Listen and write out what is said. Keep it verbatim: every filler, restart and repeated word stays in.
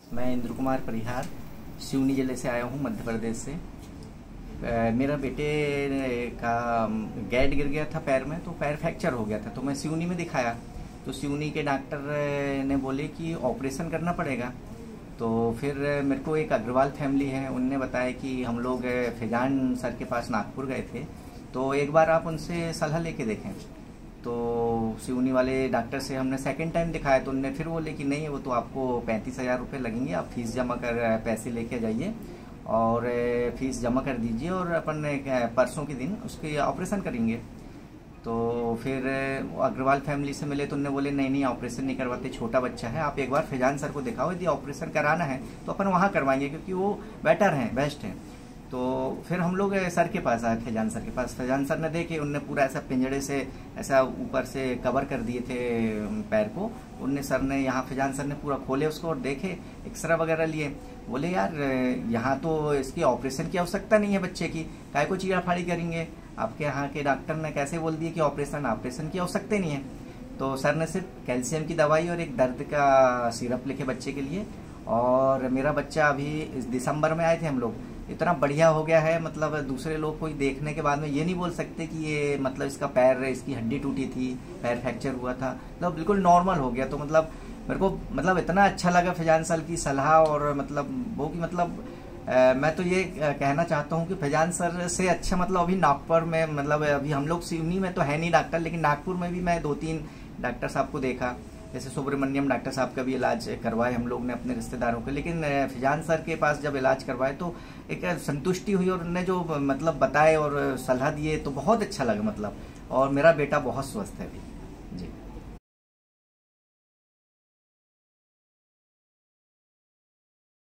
मैं इंद्र कुमार परिहार सिवनी जिले से आया हूँ, मध्य प्रदेश से। अ, मेरा बेटे का गैड गिर गया था पैर में, तो पैर फ्रैक्चर हो गया था। तो मैं सिवनी में दिखाया, तो सिवनी के डॉक्टर ने बोले कि ऑपरेशन करना पड़ेगा। तो फिर मेरे को एक अग्रवाल फैमिली है, उनने बताया कि हम लोग फैजान सर के पास नागपुर गए थे, तो एक बार आप उनसे सलाह लेके देखें। तो सिवनी वाले डॉक्टर से हमने सेकंड टाइम दिखाया, तो उनने फिर बोले कि नहीं, वो तो आपको पैंतीस हज़ार रुपये लगेंगे, आप फीस जमा कर पैसे लेके जाइए और फीस जमा कर दीजिए और अपन परसों के दिन उसके ऑपरेशन करेंगे। तो फिर अग्रवाल फैमिली से मिले तो उन्होंने बोले नहीं नहीं ऑपरेशन नहीं करवाते, छोटा बच्चा है, आप एक बार फैजान सर को दिखाओ, यदि ऑपरेशन कराना है तो अपन वहाँ करवाएंगे क्योंकि वो बेटर हैं, बेस्ट हैं। तो फिर हम लोग सर के पास आए, फैजान सर के पास। फैजान सर ने देखे, उनने पूरा ऐसा पिंजड़े से ऐसा ऊपर से कवर कर दिए थे पैर को। उनने सर ने यहाँ फैजान सर ने पूरा खोले उसको और देखे, एक्सरे वगैरह लिए। बोले यार यहाँ तो इसकी ऑपरेशन की आवश्यकता नहीं है बच्चे की, काय को चीरा फाड़ी करेंगे, आपके यहाँ के डॉक्टर ने कैसे बोल दिए कि ऑपरेशन ऑपरेशन की आवश्यकता नहीं है। तो सर ने सिर्फ कैल्शियम की दवाई और एक दर्द का सिरप लिखे बच्चे के लिए। और मेरा बच्चा अभी इस दिसंबर में आए थे हम लोग, इतना बढ़िया हो गया है, मतलब दूसरे लोग कोई देखने के बाद में ये नहीं बोल सकते कि ये मतलब इसका पैर, इसकी हड्डी टूटी थी, पैर फ्रैक्चर हुआ था, मतलब बिल्कुल नॉर्मल हो गया। तो मतलब मेरे को मतलब इतना अच्छा लगा फैजान सर की सलाह और मतलब वो कि मतलब आ, मैं तो ये कहना चाहता हूँ कि फैजान सर से अच्छा मतलब अभी नागपुर में, मतलब अभी हम लोग सिवनी में तो है नहीं डॉक्टर, लेकिन नागपुर में भी मैं दो तीन डॉक्टर साहब को देखा, जैसे सुब्रमण्यम डॉक्टर साहब का भी इलाज करवाए हम लोग ने अपने रिश्तेदारों के। लेकिन फैजान सर के पास जब इलाज करवाए तो एक संतुष्टि हुई और उन्होंने जो मतलब बताए और सलाह दिए तो बहुत अच्छा लगा मतलब। और मेरा बेटा बहुत स्वस्थ है अभी जी।